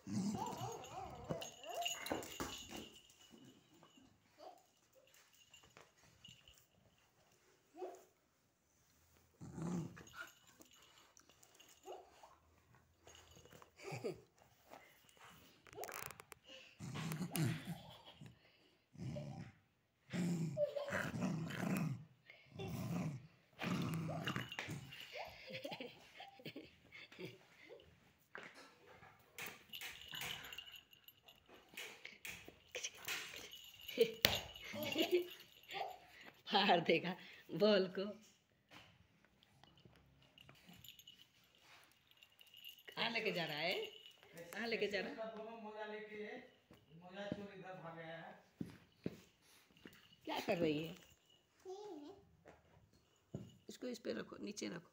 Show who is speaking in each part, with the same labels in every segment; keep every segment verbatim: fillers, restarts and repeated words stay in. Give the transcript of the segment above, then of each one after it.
Speaker 1: फाड़ देगा बॉल को। कहाँ लेके जा रहा है? कहाँ लेके जा रहा है? क्या कर रही है? इसको इस पे रखो, नीचे रखो।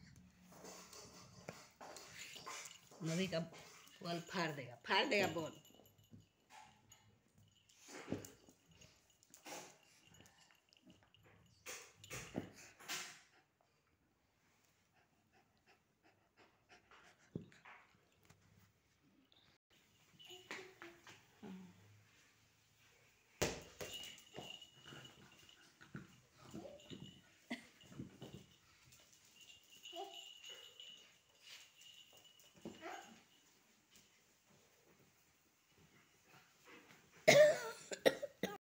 Speaker 1: नदी का बॉल फाड़ देगा, फाड़ देगा बॉल।